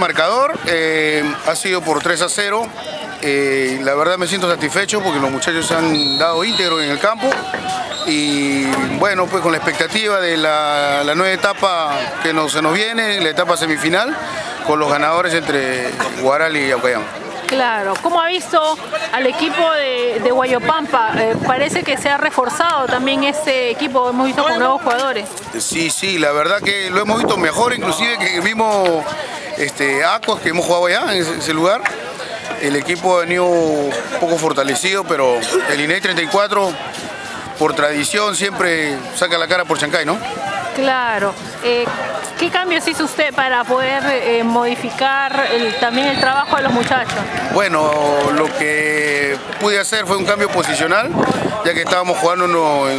marcador, ha sido por 3-0. La verdad me siento satisfecho porque los muchachos se han dado íntegro en el campo y bueno, pues con la expectativa de la nueva etapa que se nos viene, la etapa semifinal, con los ganadores entre Huaral y Aucayama. Claro, ¿cómo ha visto al equipo de Huayopampa? Parece que se ha reforzado también este equipo, hemos visto con nuevos jugadores. Sí, la verdad que lo hemos visto mejor inclusive que el mismo Acos que hemos jugado allá en ese lugar. El equipo ha venido un poco fortalecido, pero el INEI 34, por tradición, siempre saca la cara por Chancay, ¿no? Claro. ¿Qué cambios hizo usted para poder modificar también el trabajo de los muchachos? Bueno, lo que pude hacer fue un cambio posicional, ya que estábamos jugando en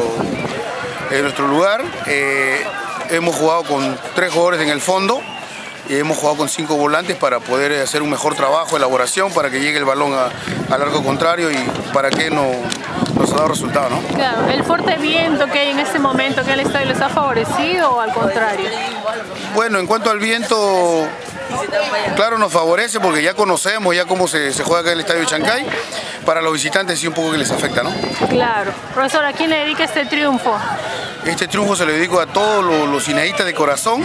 nuestro lugar. Hemos jugado con 3 jugadores en el fondo y hemos jugado con 5 volantes para poder hacer un mejor trabajo, elaboración, para que llegue el balón al arco contrario y para que nos ha dado resultado, ¿no? Claro, el fuerte viento que hay en este momento, ¿que el estadio les ha favorecido o al contrario? Bueno, en cuanto al viento, claro, nos favorece porque ya conocemos ya cómo se juega acá en el estadio de Chancay. Para los visitantes sí un poco que les afecta, ¿no? Claro. Profesor, ¿a quién le dedica este triunfo? Este triunfo se lo dedico a todos los cineístas de corazón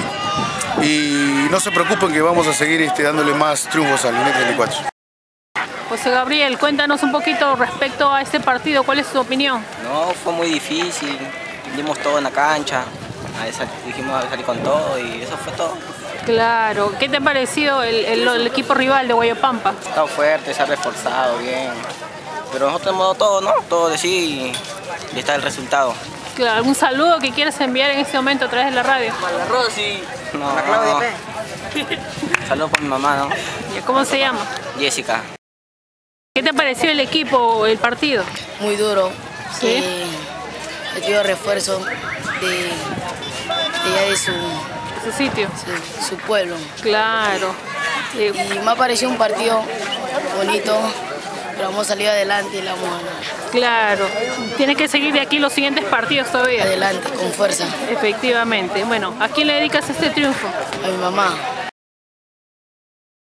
y no se preocupen que vamos a seguir dándole más triunfos al INEI 34. José Gabriel, cuéntanos un poquito respecto a este partido, ¿cuál es tu opinión? No, fue muy difícil, dimos todo en la cancha, dijimos salir con todo y eso fue todo. Claro, ¿qué te ha parecido el equipo rival de Huayopampa? Ha estado fuerte, se ha reforzado bien, pero nosotros hemos dado todo, ¿no? Todo de sí y está el resultado. Claro, ¿algún saludo que quieras enviar en este momento a través de la radio? Para la Rosy, no, la Claudia P. Saludos por mi mamá, ¿no? ¿Cómo se llama? Jessica. ¿Qué te pareció el equipo, el partido? Muy duro. ¿Sí? Metió refuerzo de allá de su sitio. Su pueblo. Claro. Y me ha parecido un partido bonito, pero vamos a salir adelante y la vamos a ganar. Claro. Tienes que seguir de aquí los siguientes partidos todavía. Adelante, con fuerza. Efectivamente. Bueno, ¿a quién le dedicas este triunfo? A mi mamá.